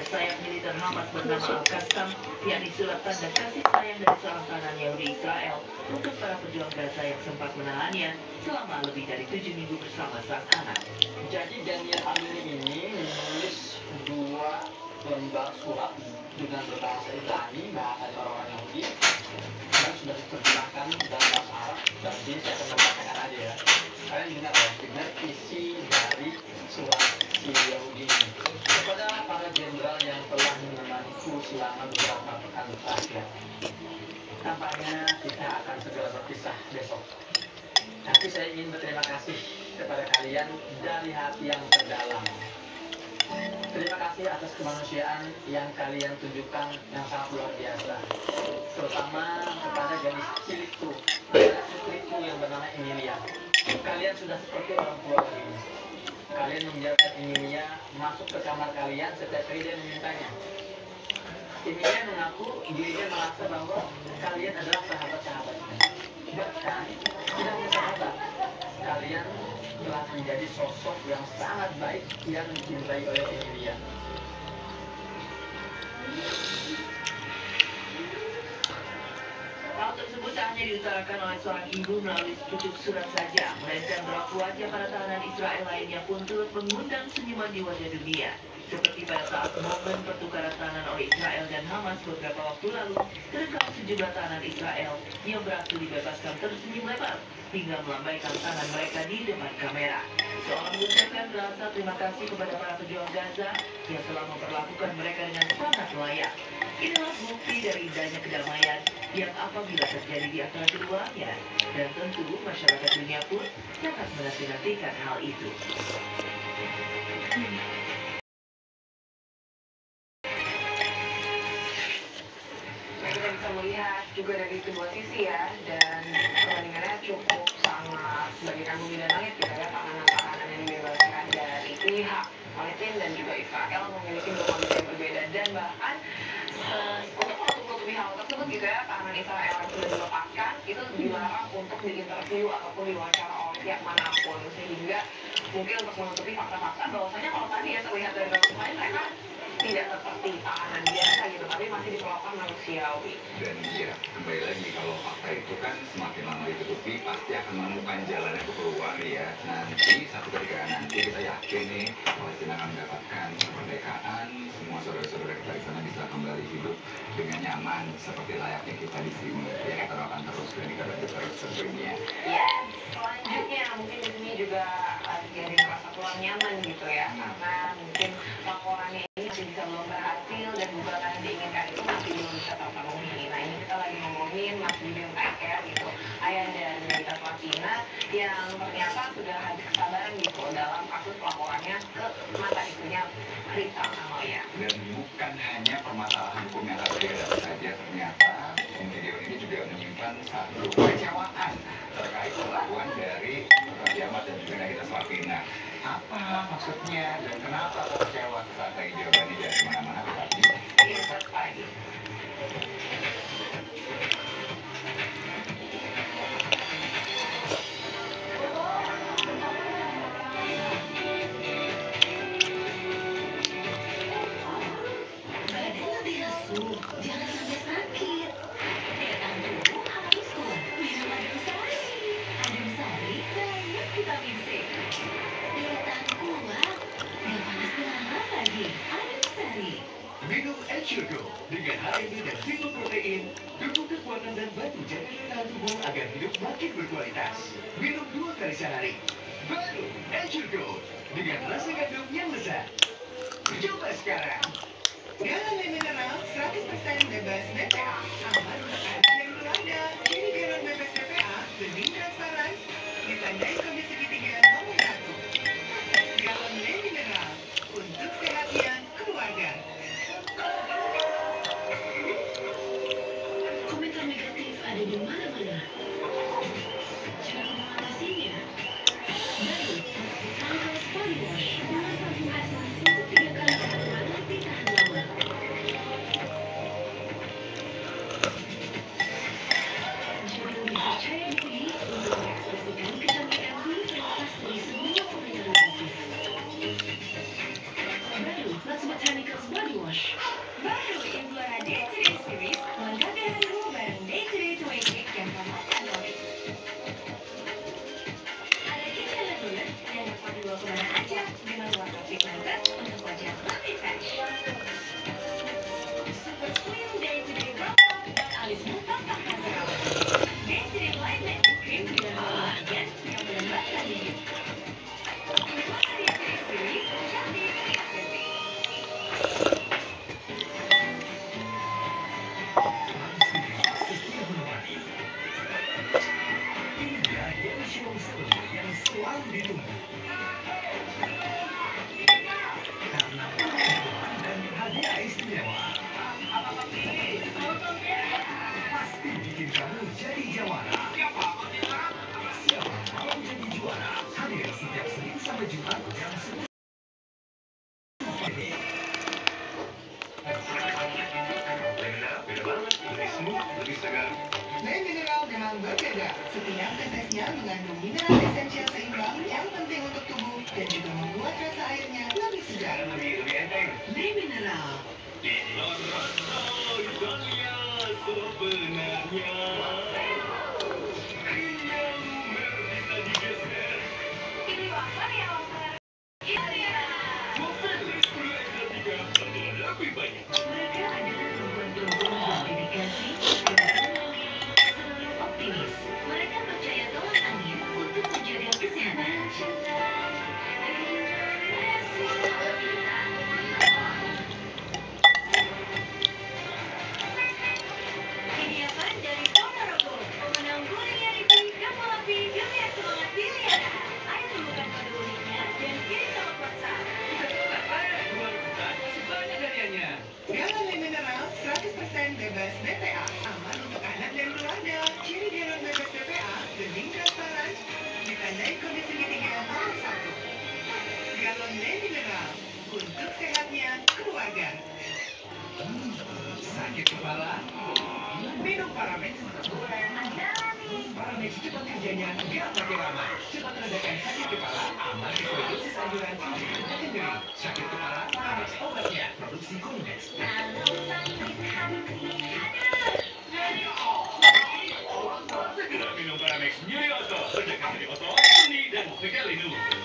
sayap militer Hamas bernama Al-Qassam, yakni surat tanda kasih sayang dari seorang tahanan Yahudi Israel untuk para pejuang Gaza yang sempat menahannya selama lebih dari 7 minggu bersama sang anak. Jadi Daniel Amini ini menulis 2 lembar surat dengan berbahasa Ibrani, bahasa orang-orang Yahudi, dan sudah diterjemahkan dalam bahasa Arab. Dan ini saya akan membacakan aja ya. Kalian dengar ya, dengar isi dari surat si Yahudi ini. Kepada para jenderal yang telah menemaniku selama beberapa pekan terakhir, tampaknya kita akan segera berpisah besok. Tapi saya ingin berterima kasih kepada kalian dari hati yang terdalam. Terima kasih atas kemanusiaan yang kalian tunjukkan yang sangat luar biasa. Terutama kepada gadis kecilku, anak putriku yang bernama Emilia. Kalian sudah seperti orang tua bagiku. Kalian membiarkan Emilia masuk ke kamar kalian setiap kali dia memintanya. Emilia mengaku dirinya merasa bahwa kalian adalah sahabat-sahabatnya. Bahkan tidak hanya sahabat, kalian telah menjadi sosok yang sangat baik yang dicintai oleh Emilia. Hal tersebut tak hanya diutarakan oleh seorang ibu melalui sepucuk surat saja, melainkan berlaku wajah para tahanan Israel lainnya pun turut mengundang senyuman di wajah dunia. Seperti pada saat momen pertukaran tahanan oleh Israel dan Hamas beberapa waktu lalu, terekam sejumlah tahanan Israel yang berhasil dibebaskan tersenyum lebar hingga melambaikan tangan mereka di depan kamera, seolah mengucapkan rasa terima kasih kepada para pejuang Gaza yang telah memperlakukan mereka dengan sangat layak. Inilah bukti dari indahnya kedamaian yang apabila terjadi di antara keduanya, dan tentu masyarakat dunia pun sangat menanti-nantikan hal itu. Kita bisa melihat juga dari kedua sisi ya, dan perbandingannya cukup sangat bagaikan bumi dan langit gitu ya. Tahanan-tahanan yang dibebaskan dari pihak Palestina dan juga Israel memiliki dua kondisi yang berbeda, dan bahkan untuk menutupi hal tersebut gitu ya, tahanan Israel yang sudah dilepaskan itu dilarang untuk diinterview ataupun diwawancara oleh pihak manapun, sehingga mungkin untuk menutupi fakta-fakta bahwasanya kalau tadi ya terlihat dari kasus lain mereka tidak seperti tahanan biasa gitu, tapi masih diperlakukan manusiawi. Dan ya, kembali lagi kalau fakta itu kan semakin lama ditutupi pasti akan menemukan jalannya ke keluar ya. Nanti satu ketika nanti kita yakin nih Palestina akan mendapatkan kemerdekaan, semua saudara-saudara kita di sana bisa kembali hidup dengan nyaman seperti layaknya kita di sini. Ya kita doakan terus dan kita bantu terus tentunya. Ya, selanjutnya mungkin di sini juga jadi merasa kurang nyaman gitu ya, karena mungkin laporannya ini masih bisa belum berhasil dan gugatan yang diinginkan itu masih belum bisa terpenuhi. Nah ini kita lagi ngomongin Mas Gideon Taker gitu, ayah dari Rita Platina yang ternyata sudah habis kesabaran gitu dalam kasus laporannya ke mata istrinya Rita Amalia. Dan bukan hanya permasalahan hukum yang harus dihadapi saja, ternyata Om Gideon ini juga menyimpan satu kekecewaan terkait perlakuan dari Raja Ahmad dan juga Nagita Slavina. Apa maksudnya dan kenapa kecewa? Saat lagi jawabannya dari mana-mana tetapi Insert lagi. Badan lebih lesu, jangan sampai sakit. Daya tahan tubuh harus kuat. Minum adem sari. Adem sari banyak vitamin C. Daya tahan kuat, gak panas banget lagi. Adem sari. Minum Ensure dengan HMB dan fitur protein, dukung kekuatan dan bantu jaga daya tahan tubuh agar hidup makin berkualitas. Minum 2 kali sehari. Baru Ensure dengan rasa gandum yang lezat. Coba sekarang. Galon mineral 100% bebas BPA, aman untuk anak dan keluarga. Jadi galon bebas BPA lebih transparan, ditandai kode segitiga nomor 1. Galon mineral untuk sehatnya keluarga. Komentar negatif ada di mana-mana. Cara mengatasinya, baru Sunrise Body Wash dengan parfum essence untuk 3 kali pemakaian lebih tahan lama. yang berbeda. Setiap tetesnya mengandung mineral esensial seimbang yang penting untuk tubuh dan juga membuat rasa airnya lebih segar. Lebih enteng. Le Mineral. Inilah rasa Italia sebenarnya. Krimnya lumer bisa digeser. Ini wafer ya wafer. Iya. Waferless Pro Extra 3 adalah lebih banyak. Mereka adalah perempuan-perempuan berdedikasi, berteknologi, selalu optimis. Mereka percaya tolak angin untuk menjaga kesehatan. Hadiahkan dari Ponorogo, pemenang Gulian Negeri Kapal Api Dunia Semangat Pilihan. Ayo temukan kode uniknya dan kirim sama WhatsApp. Luar kota masih banyak hadiahnya. Galon Le Mineral 100% bebas BPA, aman untuk anak dan keluarga. Ciri galon bebas BPA, bening transparan, ditandai kode segitiga nomor 1. Galon Le Mineral, untuk sehatnya keluarga. Sakit kepala? Minum Paramex. Paramex cepat kerjanya, nggak pakai lama. Cepat redakan sakit kepala, aman sesuai dosis anjuran cuci dan nyeri. Sakit kepala, Paramex obatnya. Produksi Konimex. Segera minum Paramex nyeri otot. Redakan nyeri otot, nyeri dan pegal linu.